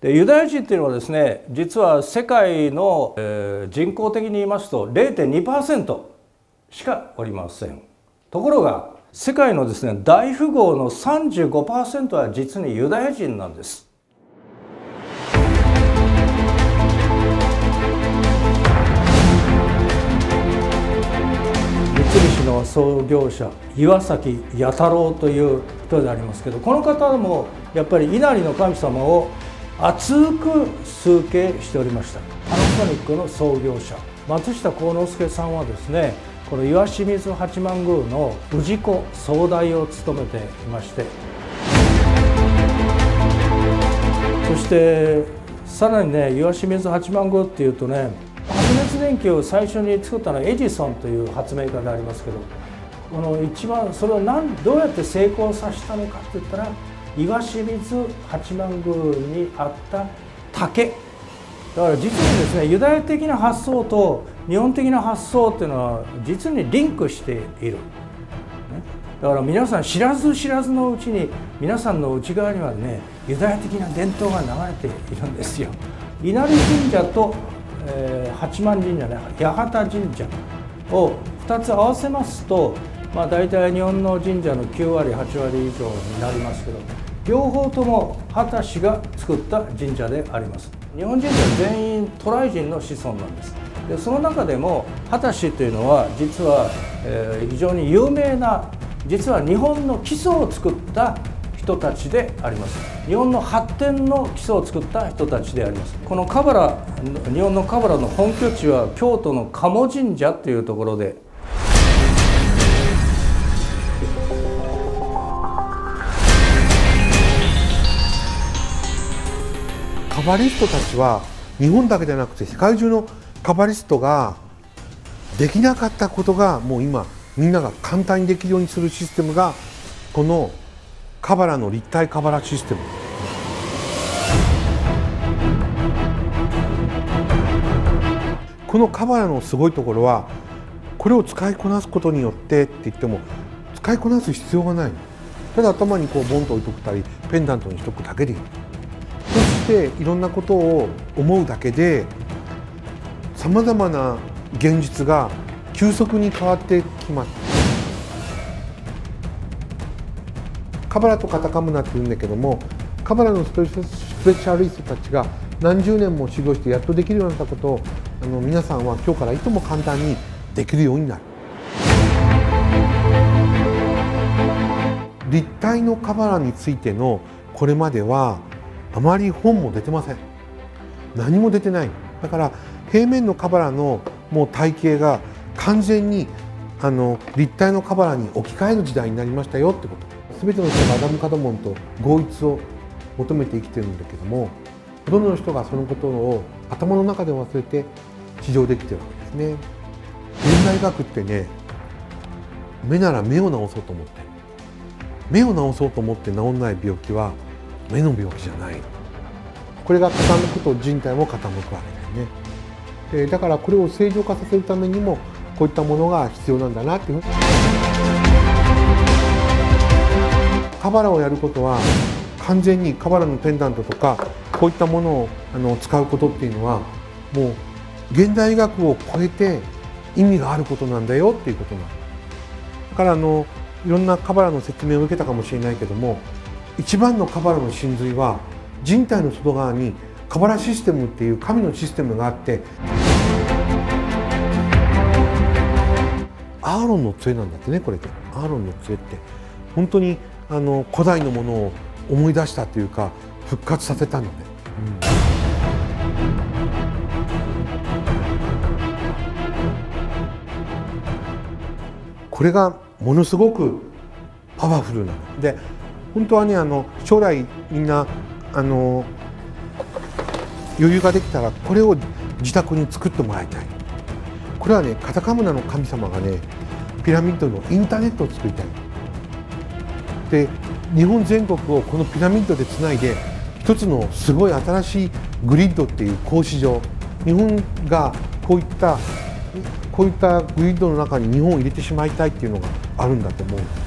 でユダヤ人っていうのはですね、実は世界の、人口的に言いますと 0.2% しかおりません。ところが世界のですね大富豪の 35% は実にユダヤ人なんです。三菱の創業者岩崎弥太郎という人でありますけど、この方もやっぱり稲荷の神様を熱く崇敬しておりました。パナソニックの創業者松下幸之助さんはですね、この石清水八幡宮の氏子総代を務めていまして、そしてさらにね、石清水八幡宮っていうとね、白熱電球を最初に作ったのはエジソンという発明家でありますけど、この一番それをどうやって成功させたのかって言ったら、石清水八幡宮にあった竹だから、実にですねユダヤ的な発想と日本的な発想っていうのは実にリンクしている。だから皆さん知らず知らずのうちに、皆さんの内側にはねユダヤ的な伝統が流れているんですよ。稲荷神社と、八幡神社ね、八幡神社を2つ合わせますと、大体日本の神社の9割8割以上になりますけど、両方とも秦氏が作った神社であります。日本人は全員渡来人の子孫なんです。でその中でも秦氏というのは実は、非常に有名な、実は日本の基礎を作った人たちであります。日本の発展の基礎を作った人たちであります。この日本のカバラの本拠地は京都の鴨神社というところで、 カバリストたちは日本だけでなくて世界中のカバリストができなかったことが、もう今みんなが簡単にできるようにするシステムがこのカバラの立体カバラシステム。このカバラのすごいところは、これを使いこなすことによってって言っても使いこなす必要がない。ただ頭にこうボンと置いとくたりペンダントにしとくだけでいい。そしていろんなことを思うだけでさまざまな現実が急速に変わってきます。カバラとカタカムナっていうんだけども、カバラのスペシャリストたちが何十年も修行してやっとできるようになったことを、皆さんは今日からいとも簡単にできるようになる。立体のカバラについてのこれまではあまり本も出てません。何も出てない。だから平面のカバラのもう体系が完全に立体のカバラに置き換える時代になりましたよってこと。全ての人がアダム・カドモンと合一を求めて生きてるんだけども、ほとんどの人がそのことを頭の中で忘れて治療できてるわけですね。現代医学ってね、目なら目を治そうと思って、目を治そうと思って治んない病気は目の病気じゃない。これが傾くと人体も傾くわけだよね。だからこれを正常化させるためにもこういったものが必要なんだなっていう。カバラをやることは完全にカバラのペンダントとかこういったものを使うことっていうのはもう現代医学を超えて意味があることなんだよっていうことなんだ。だからいろんなカバラの説明を受けたかもしれないけども、一番のカバラの真髄は人体の外側にカバラシステムっていう神のシステムがあって、アーロンの杖なんだってね。これアーロンの杖って本当に古代のものを思い出したというか復活させたのね。これがものすごくパワフルなので、本当はね将来みんな余裕ができたらこれを自宅に作ってもらいたい。これはねカタカムナの神様がねピラミッドのインターネットを作りたい。で日本全国をこのピラミッドでつないで一つのすごい新しいグリッドっていう格子状、日本がこういったグリッドの中に日本を入れてしまいたいっていうのがあるんだと思う。